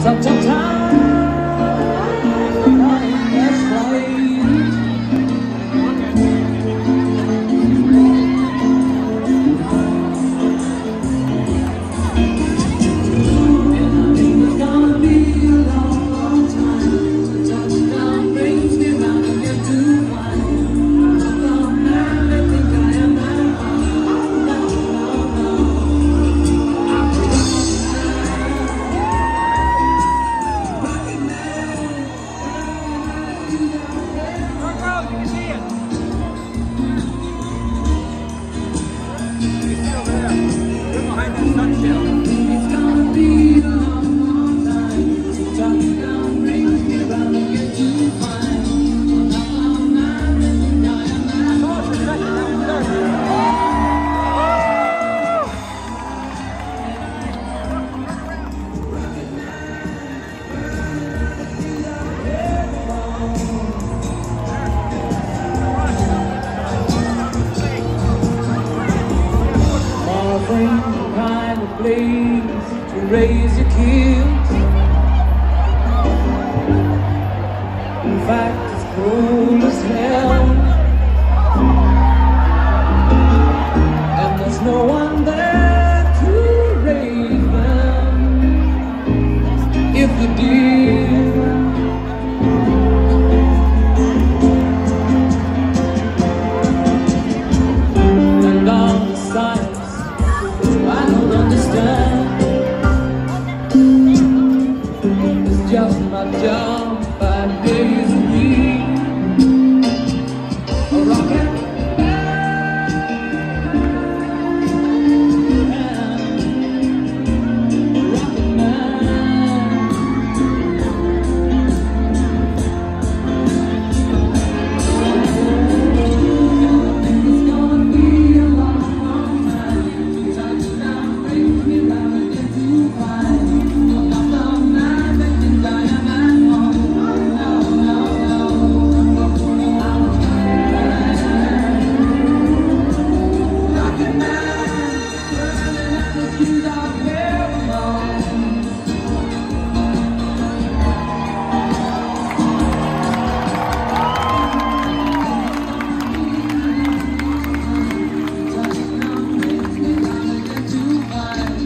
such a time that's right. And I think it's gonna be a long, long time. The touchdown brings me round again to find the man that think I am that kind of place to raise your kids. In fact, it's cold as hell, and there's no one there to raise them if you did. And all the science I don't understand. It's just my job, 5 days a week. A rocket man, a rocket man. It's gonna be a long, long time. Touchdown brings me round again to find I'm not the man that thinks I am at home. No, no, no. I'm a rocket man, burning at the fuse out there alone. Touchdown brings me round again to find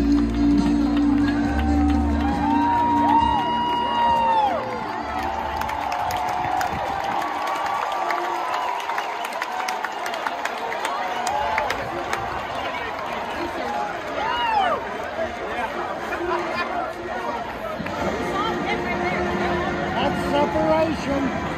That's separation.